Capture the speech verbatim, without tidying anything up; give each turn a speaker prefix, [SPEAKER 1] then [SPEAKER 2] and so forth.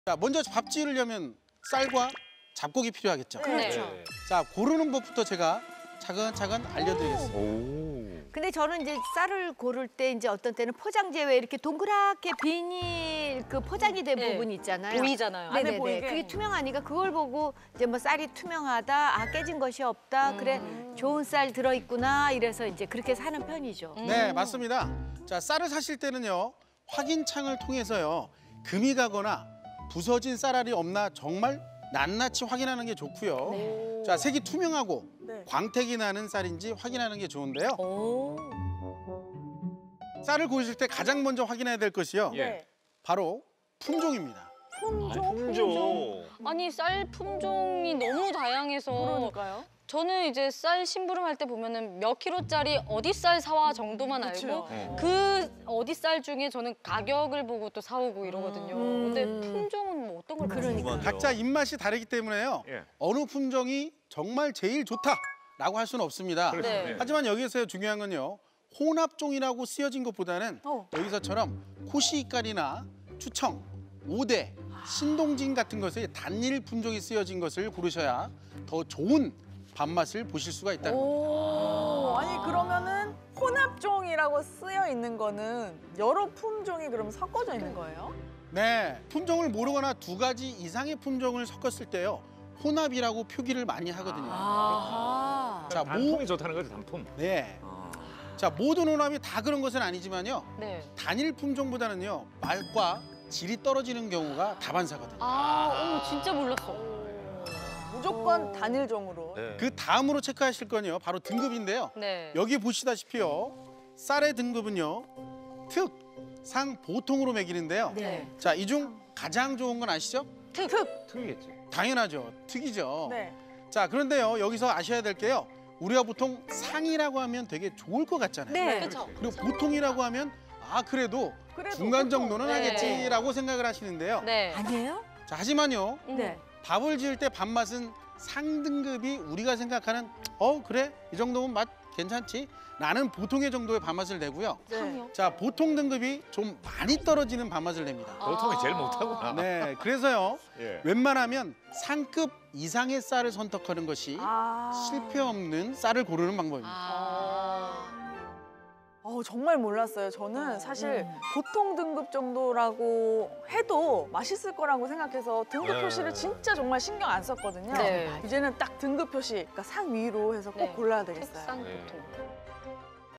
[SPEAKER 1] 자, 먼저 밥 지으려면 쌀과 잡곡이 필요하겠죠.
[SPEAKER 2] 그렇죠.
[SPEAKER 3] 네.
[SPEAKER 1] 자, 고르는 법부터 제가 차근차근 알려드리겠습니다.
[SPEAKER 3] 오.
[SPEAKER 2] 근데 저는 이제 쌀을 고를 때 이제 어떤 때는 포장지에 왜 이렇게 동그랗게 비닐 그 포장이 된
[SPEAKER 4] 네.
[SPEAKER 2] 부분이 있잖아요.
[SPEAKER 4] 보이잖아요.
[SPEAKER 2] 네네네.
[SPEAKER 4] 안에 보이게.
[SPEAKER 2] 그게 투명하니까 그걸 보고 이제 뭐 쌀이 투명하다, 아 깨진 것이 없다, 그래 좋은 쌀 들어있구나 이래서 이제 그렇게 사는 편이죠.
[SPEAKER 1] 네, 맞습니다. 자, 쌀을 사실 때는요, 확인창을 통해서요, 금이 가거나 부서진 쌀알이 없나 정말 낱낱이 확인하는 게 좋고요. 자, 색이 투명하고
[SPEAKER 5] 네.
[SPEAKER 1] 광택이 나는 쌀인지 확인하는 게 좋은데요.
[SPEAKER 4] 오.
[SPEAKER 1] 쌀을 고르실 때 가장 먼저 확인해야 될 것이요,
[SPEAKER 3] 예.
[SPEAKER 1] 바로 품종입니다.
[SPEAKER 5] 품종?
[SPEAKER 3] 품종.
[SPEAKER 4] 아니 쌀 품종이 너무 다양해서
[SPEAKER 5] 그러니까요.
[SPEAKER 4] 저는 이제 쌀 심부름할 때 보면은 몇 킬로짜리 어디 쌀 사와 정도만 알고
[SPEAKER 5] 그쵸.
[SPEAKER 4] 그 어디 쌀 중에 저는 가격을 보고 또 사오고 이러거든요.
[SPEAKER 2] 음.
[SPEAKER 4] 근데 품종은 뭐 어떤 걸
[SPEAKER 2] 그러니까.
[SPEAKER 4] 봐요?
[SPEAKER 1] 각자 입맛이 다르기 때문에요,
[SPEAKER 3] 예.
[SPEAKER 1] 어느 품종이 정말 제일 좋다라고 할 수는 없습니다.
[SPEAKER 3] 그렇죠.
[SPEAKER 4] 네.
[SPEAKER 3] 네.
[SPEAKER 1] 하지만 여기서 중요한 건요, 혼합종이라고 쓰여진 것보다는
[SPEAKER 5] 어.
[SPEAKER 1] 여기서처럼 코시이깔이나 추청, 오대, 신동진 같은 것에 단일 품종이 쓰여진 것을 고르셔야 더 좋은 밥맛을 보실 수가 있다는 겁니다.
[SPEAKER 5] 오, 아니 그러면은 혼합종이라고 쓰여 있는 거는 여러 품종이 그럼 섞어져 있는 거예요?
[SPEAKER 1] 네, 품종을 모르거나 두 가지 이상의 품종을 섞었을 때요, 혼합이라고 표기를 많이 하거든요.
[SPEAKER 2] 아하.
[SPEAKER 1] 자, 모,
[SPEAKER 3] 단품이 좋다는 거죠, 단품.
[SPEAKER 1] 네.
[SPEAKER 3] 아.
[SPEAKER 1] 자, 모든 혼합이 다 그런 것은 아니지만요,
[SPEAKER 4] 네.
[SPEAKER 1] 단일 품종보다는요, 맛과 질이 떨어지는 경우가 다반사거든요.
[SPEAKER 4] 아, 오, 진짜 몰랐어.
[SPEAKER 5] 무조건 단일종으로.
[SPEAKER 3] 네.
[SPEAKER 1] 그 다음으로 체크하실 건요, 바로 등급인데요.
[SPEAKER 4] 네.
[SPEAKER 1] 여기 보시다시피요, 쌀의 등급은요, 특, 상, 보통으로 매기는데요.
[SPEAKER 2] 네.
[SPEAKER 1] 자, 이 중 가장 좋은 건 아시죠?
[SPEAKER 4] 특.
[SPEAKER 3] 특이겠지.
[SPEAKER 1] 당연하죠. 특이죠.
[SPEAKER 5] 네.
[SPEAKER 1] 자, 그런데요, 여기서 아셔야 될 게요, 우리가 보통 상이라고 하면 되게 좋을 것 같잖아요.
[SPEAKER 2] 네.
[SPEAKER 4] 그렇죠.
[SPEAKER 1] 그리고 보통이라고 하면 아, 그래도,
[SPEAKER 5] 그래도
[SPEAKER 1] 중간
[SPEAKER 5] 보통.
[SPEAKER 1] 정도는
[SPEAKER 4] 네.
[SPEAKER 1] 하겠지라고 생각을 하시는데요.
[SPEAKER 4] 네.
[SPEAKER 2] 아니에요?
[SPEAKER 1] 자, 하지만요,
[SPEAKER 4] 음.
[SPEAKER 2] 네.
[SPEAKER 1] 밥을 지을 때 밥맛은 상등급이 우리가 생각하는 어 그래 이 정도면 맛 괜찮지 라는 보통의 정도의 밥맛을 내고요.
[SPEAKER 5] 네.
[SPEAKER 4] 상이요?
[SPEAKER 1] 자, 보통 등급이 좀 많이 떨어지는 밥맛을 냅니다.
[SPEAKER 3] 보통이 제일
[SPEAKER 4] 아.
[SPEAKER 3] 못하구나.
[SPEAKER 1] 네, 그래서요,
[SPEAKER 3] 예.
[SPEAKER 1] 웬만하면 상급 이상의 쌀을 선택하는 것이
[SPEAKER 5] 아.
[SPEAKER 1] 실패 없는 쌀을 고르는 방법입니다.
[SPEAKER 4] 아.
[SPEAKER 5] 어, 정말 몰랐어요. 저는 사실
[SPEAKER 2] 음.
[SPEAKER 5] 보통 등급 정도라고 해도 맛있을 거라고 생각해서 등급
[SPEAKER 3] 네.
[SPEAKER 5] 표시를 진짜 정말 신경 안 썼거든요.
[SPEAKER 4] 네.
[SPEAKER 5] 이제는 딱 등급 표시, 그러니까 상 위로 해서 꼭
[SPEAKER 4] 네.
[SPEAKER 5] 골라야 되겠어요.
[SPEAKER 4] 특상
[SPEAKER 3] 네.
[SPEAKER 4] 보통.